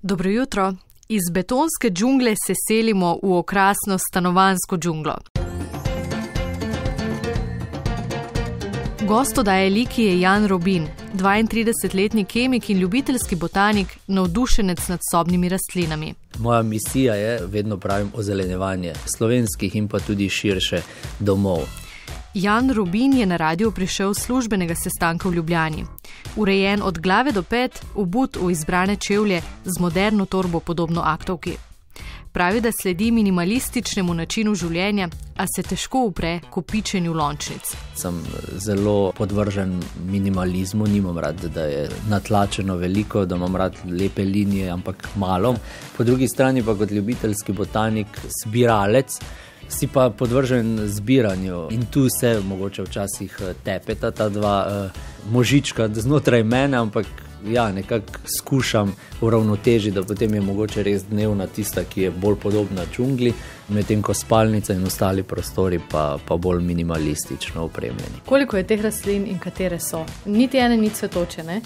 Dobro jutro. Iz betonske džungle se selimo v okrasno stanovanjsko džunglo. Gost oddaje Liki je Jan Robin, 32-letni kemik in ljubiteljski botanik, navdušenec nad sobnimi rastlinami. Moja misija je, vedno pravim, ozelenjevanje slovenskih in pa tudi širše domov. Jan Robin je na radio prišel s službenega sestanka v Ljubljani. Urejen od glave do pet, obut v izbrane čevlje z moderno torbo podobno aktovki. Pravi, da sledi minimalističnemu načinu življenja, a se težko upre kopičenju lončnic. Sem zelo podvržen minimalizmu, nimam rad, da je natlačeno veliko, da imam rad lepe linije, ampak malo. Po drugi strani pa kot ljubiteljski botanik, zbiralec, si pa podvržen zbiranju in tu se mogoče včasih tepeta ta dva možička znotraj mene, ampak ja, nekako skušam uravnotežiti, da potem je mogoče res dnevna tista, ki je bolj podobna džungli, medtem ko spalnica in ostali prostori pa bolj minimalistično opremljeni. Koliko je teh rastlin in katere so? Niti ene ni cvetoče, ne?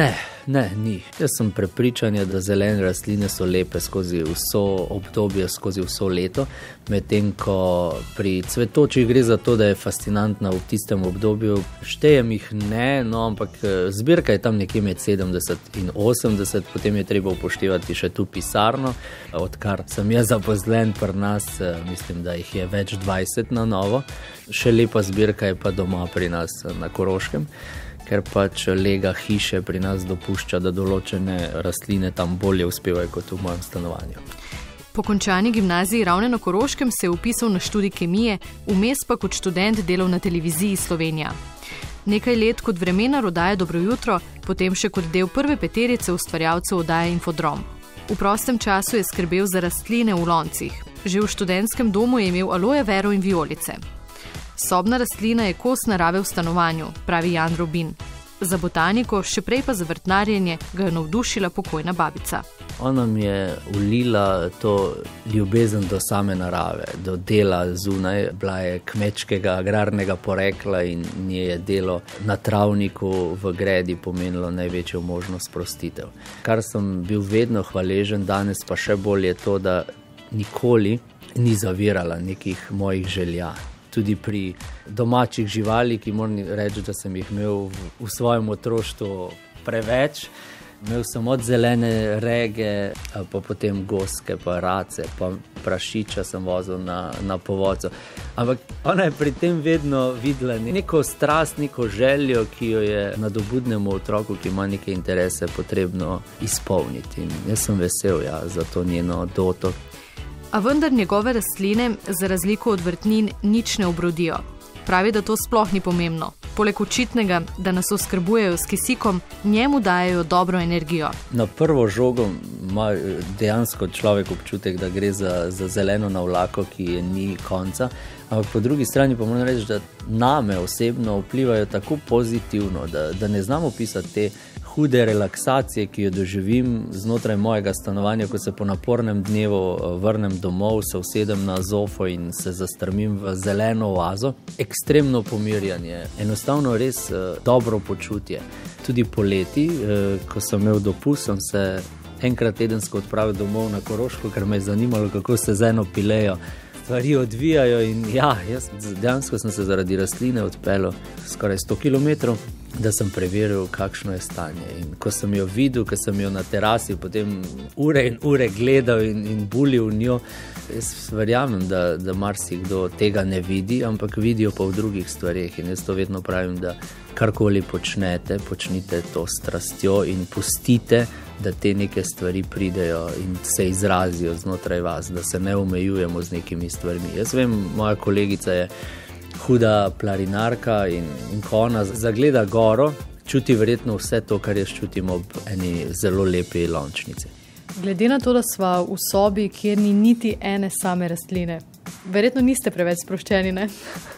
Ne, ni. Jaz sem prepričan, da zelene rastline so lepe skozi vso obdobje, skozi vso leto, medtem ko pri cvetočih gre za to, da je fascinantna v tistem obdobju. Štejem jih ne, no, ampak zbirka je tam nekje med 70 in 80, potem je treba upoštevati še tu pisarno. Odkar sem jaz zaposlen pri nas, mislim, da jih je več 20 na novo. Še lepa zbirka je pa doma pri nas na Koroškem, ker pač lega hiše pri nas dopušča, da določene rastline tam bolje uspevajo kot v mojem stanovanju. Po končani gimnaziji Ravne na Koroškem se je vpisal na študij kemije, vmes pa kot študent delal na televiziji Slovenija. Nekaj let kot vremenar oddaje Dobro jutro, potem še kot del prve peterice ustvarjalcev oddaje Infodrom. V prostem času je skrbel za rastline v loncih. Že v študentskem domu je imel aloe vero in vijolice. Sobna rastlina je kos narave v stanovanju, pravi Jan Robin. Za botaniko, še prej pa za vrtnarjenje, ga je navdušila pokojna babica. Ona mi je vlila to ljubezen do same narave, do dela zunaj. Bila je kmečkega, agrarnega porekla in nje je delo na travniku v gredi pomenilo največjo možnost sprostitev. Kar sem bil vedno hvaležen, danes pa še bolj je to, da nikoli ni zavirala nekih mojih želja. Tudi pri domačih živali, ki moram reči, da sem jih imel v svojem otroštvu preveč. Imel sem od zelene rege, pa potem goske, pa race, pa prašiča sem vozil na povodcu. Ampak ona je pri tem vedno videla neko strast, neko željo, ki jo je nadobudnemu otroku, ki ima neke interese, potrebno izpolniti. In jaz sem vesel za to njeno doto. A vendar njegove rastline, za razliko od vrtnin, nič ne obrodijo. Pravi, da to sploh ni pomembno. Poleg očitnega, da nas oskrbujejo s kisikom, njemu dajejo dobro energijo. Na prvo žogo ima dejansko človek občutek, da gre za zeleno navlako, ki je ni konca. Ampak po drugi strani pa moram reči, da name osebno vplivajo tako pozitivno, da ne znam opisati te hude relaksacije, ki jo doživim znotraj mojega stanovanja, ko se po napornem dnevu vrnem domov, se usedem na zofo in se zastrmim v zeleno oazo. Ekstremno pomirjanje, enostavno res dobro počutje. Tudi poleti, ko sem imel dopust, sem se enkrat tedensko odpravil domov na Koroško, ker me je zanimalo, kako se z eno pilejo stvari odvijajo in jaz dejansko sem se zaradi rastline odpeljal skoraj 100 kilometrov, da sem preveril, kakšno je stanje. In ko sem jo videl, ko sem jo na terasi potem ure in ure gledal in bulil v njo, jaz verjamem, da marsikdo tega ne vidi, ampak vidijo pa v drugih stvareh. In jaz to vedno pravim, da karkoli počnete, počnite to s strastjo in pustite, da te neke stvari pridejo in se izrazijo znotraj vas, da se ne omejujemo z nekimi stvarmi. Jaz vem, moja kolegica je huda planinarka in ko ona zagleda goro, čuti verjetno vse to, kar jaz čutim ob eni zelo lepi lončnici. Glede na to, da sva v sobi, kjer ni niti ene same rastline, verjetno niste preveč sproščeni, ne?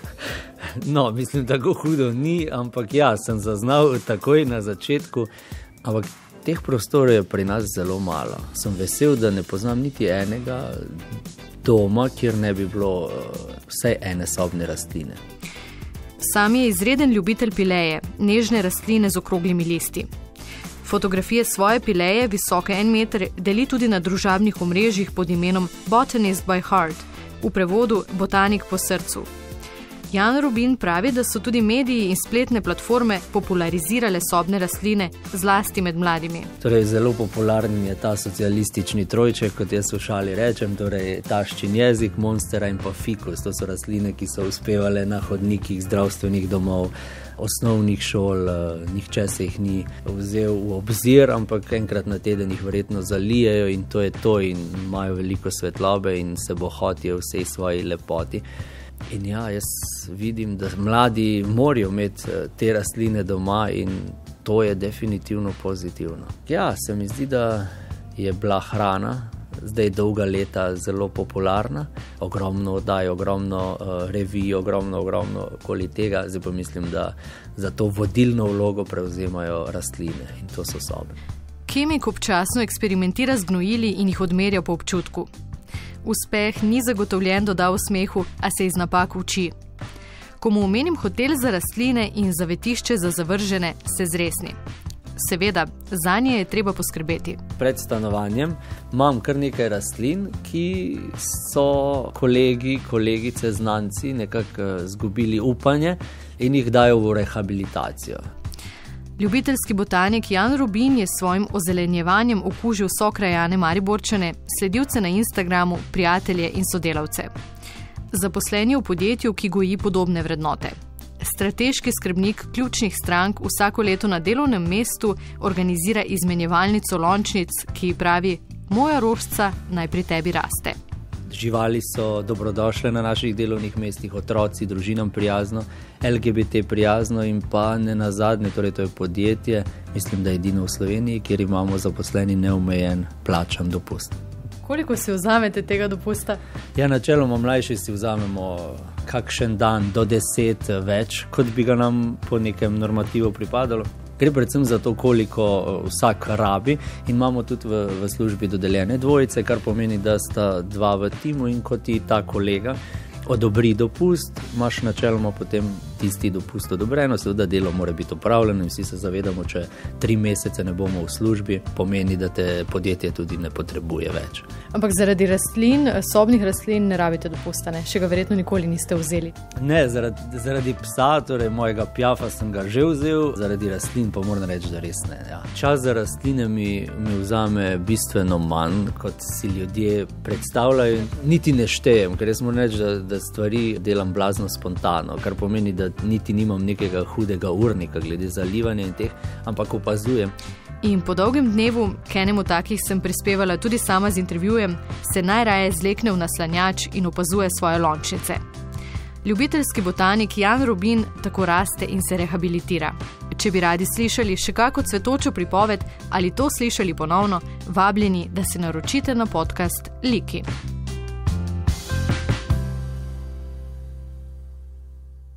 No, mislim, tako hudo ni, ampak sem zaznal takoj na začetku, ampak teh prostorov je pri nas zelo malo. Sem vesel, da ne poznam niti enega doma, kjer ne bi bilo vsaj ene sobne rastline. Sam je izreden ljubitelj pileje, nežne rastline z okroglimi listi. Fotografije svoje pileje, visoke 1 meter, deli tudi na družabnih omrežjih pod imenom Botanist by Heart, v prevodu botanik po srcu. Jan Rubin pravi, da so tudi mediji in spletne platforme popularizirale sobne rastline, zlasti med mladimi. Torej, zelo popularen je ta socialistični trojček, kot jaz v šali rečem, torej taščin jezik, monstera in pa fikus. To so rastline, ki so uspevale na hodnikih zdravstvenih domov, osnovnih šol, nihče se jih ni vzel v obzir, ampak enkrat na teden jih verjetno zalijejo in to je to, in imajo veliko svetlobe in se bohotijo vsej svoji lepoti. In ja, jaz vidim, da mladi morajo imeti te rastline doma in to je definitivno pozitivno. Ja, se mi zdi, da je bila hrana zdaj dolga leta zelo popularna, ogromno oddaj, ogromno revij, ogromno okoli tega, zdaj pa mislim, da za to vodilno vlogo prevzemajo rastline in to so sobe. Kemik občasno eksperimentira z gnojili in jih odmerja po občutku. Uspeh ni zagotovljen, doda v smehu, a se iz napak uči. Ko mu omenim hotel za rastline in zavetišče za zavržene, se zresni. Seveda, zanje je treba poskrbeti. Pred stanovanjem imam kar nekaj rastlin, ki so kolegi, kolegice, znanci nekako izgubili upanje in jih dajo v rehabilitacijo. Ljubiteljski botanik Jan Rubin je s svojim ozelenjevanjem okužil sokrajane Mariborčane, sledilce na Instagramu, prijatelje in sodelavce. Zaposlen je v podjetju, ki goji podobne vrednote. Strateški skrbnik ključnih strank vsako leto na delovnem mestu organizira izmenjevalnico lončnic, ki pravi: "Moja rožica naj pri tebi raste." Živali so dobrodošle na naših delovnih mestih, otroci, družinam prijazno, LGBT prijazno in pa ne nazadnje, torej to je podjetje, mislim, da je edino v Sloveniji, kjer imamo zaposleni neomejen plačan dopust. Koliko si vzamete tega dopusta? Ja, načeloma mlajši si vzamemo kakšen dan do 10 več, kot bi ga nam po nekem normativu pripadalo. Gre predvsem za to, koliko vsak rabi, in imamo tudi v službi dodeljene dvojice, kar pomeni, da sta 2 v timu, in ko ti ta kolega odobri dopust, imaš načeloma potem tisti dopust odobreno, seveda delo mora biti opravljeno in vsi se zavedamo, če 3 mesece ne bomo v službi, pomeni, da te podjetje tudi ne potrebuje več. Ampak zaradi rastlin, sobnih rastlin ne rabite dopusta, ne? Še ga verjetno nikoli niste vzeli. Ne, zaradi psa, torej mojega Piafa, sem ga že vzel, zaradi rastlin pa moram reči, da res ne. Ja. Čas za rastline mi vzame bistveno manj, kot si ljudje predstavljajo. Niti ne štejem, ker jaz moram reči, da stvari delam blazno spontano, kar pomeni, da niti nimam nekega hudega urnika glede zalivanja in teh, ampak opazujem. In po dolgem dnevu, k enemu takih sem prispevala tudi sama z intervjujem, se najraje zlekne v naslanjač in opazuje svoje lončnice. Ljubiteljski botanik Jan Rubin tako raste in se rehabilitira. Če bi radi slišali še kako cvetočo pripoved ali to slišali ponovno, vabljeni, da se naročite na podcast Liki.